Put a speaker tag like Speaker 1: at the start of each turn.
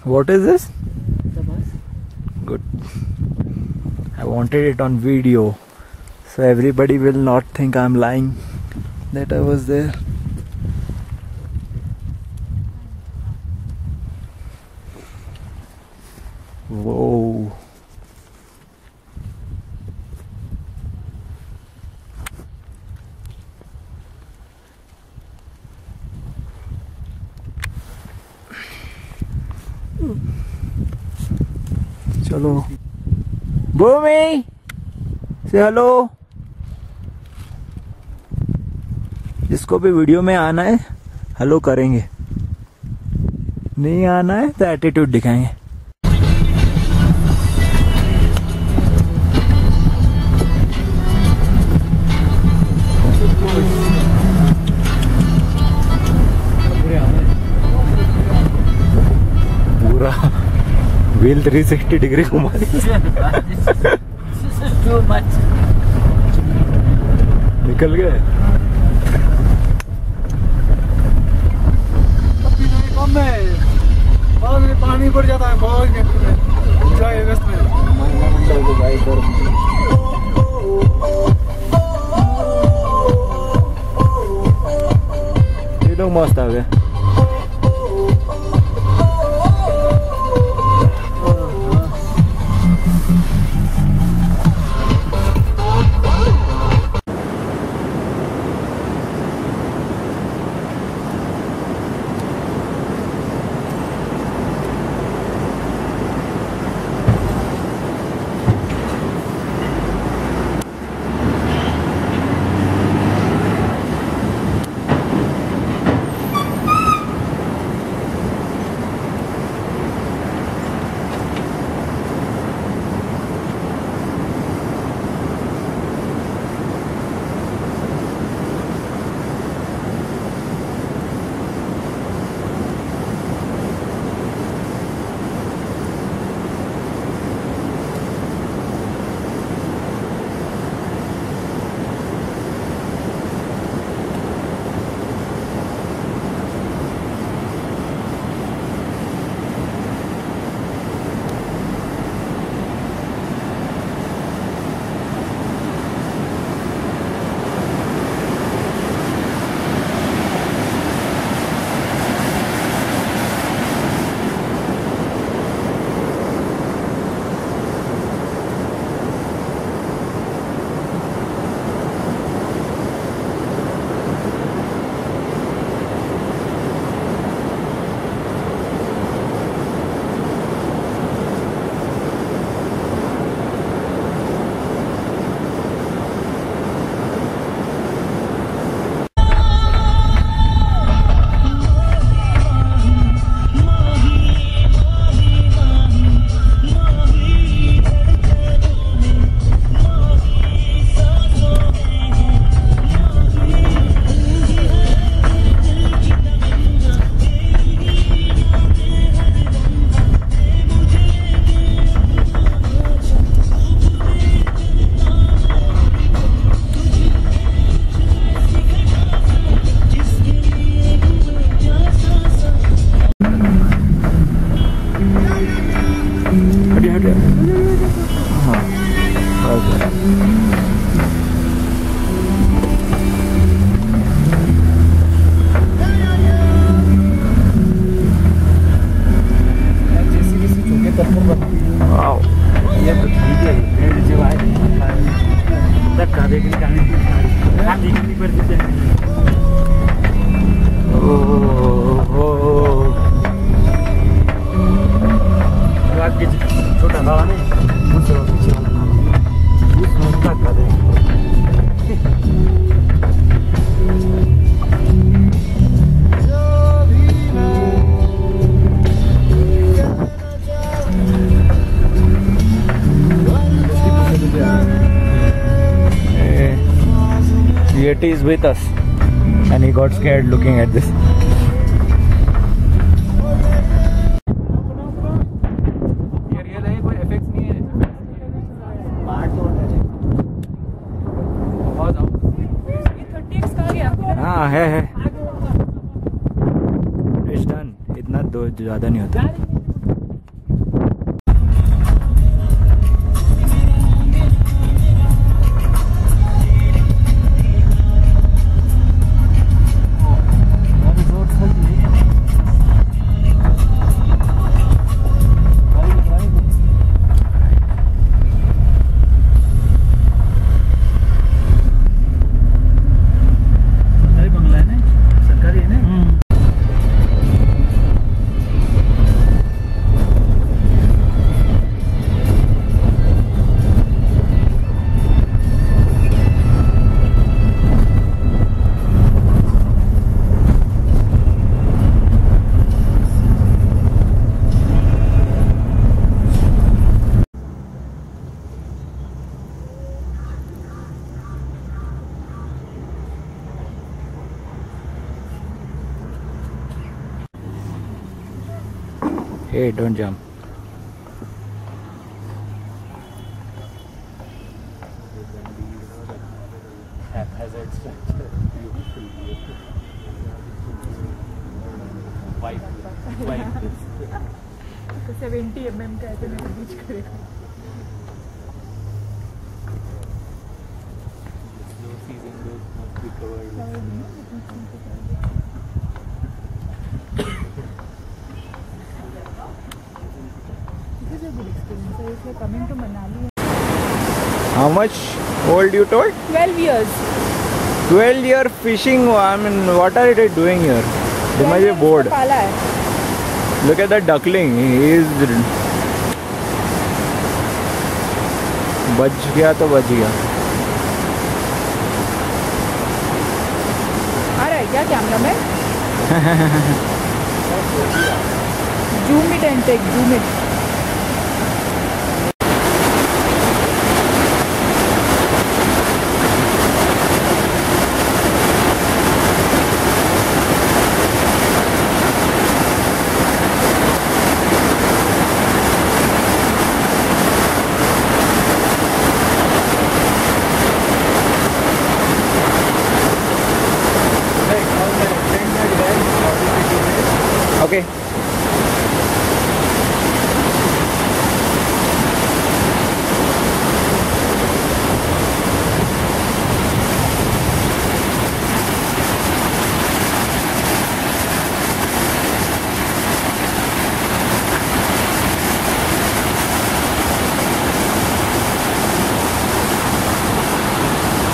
Speaker 1: What is this?
Speaker 2: The bus.
Speaker 1: Good. I wanted it on video, so everybody will not think I'm lying that I was there. Whoa. चलो भूमि से hello. जिसको भी video में आना है hello करेंगे, नहीं आना है तो एटीट्यूड दिखाएंगे। पूरा व्हील 360 डिग्री घुमा दिया। निकल गए।
Speaker 2: पानी पड़ जाता है बहुत जुलाई अगस्त में।
Speaker 1: ये लोग मस्त आ गए।
Speaker 2: छोटा नाला नहीं, उससे पीछे वाला नाला, उसमें धक्का देंगे।
Speaker 1: Yeti is with us and he got scared looking at this. हाँ है इट्स डन, इतना ज्यादा नहीं होता। Hey, don't jump.
Speaker 2: Haphazard structure. Beautiful. Wipe this.
Speaker 3: 70 mm का है तो नहीं रीच करेगा.
Speaker 2: Snow season those must be covered with
Speaker 3: This is a good experience. So if you're coming to Manali,
Speaker 1: How much old you told?
Speaker 3: 12 years.
Speaker 1: 12-year fishing. I mean, what are they doing here? They must be bored.
Speaker 3: पाला है.
Speaker 1: Look at that duckling. He is. बच गया तो बच गया.
Speaker 3: आ रहा है क्या कैमरा में? Zoom it and take. Zoom it.
Speaker 1: Okay.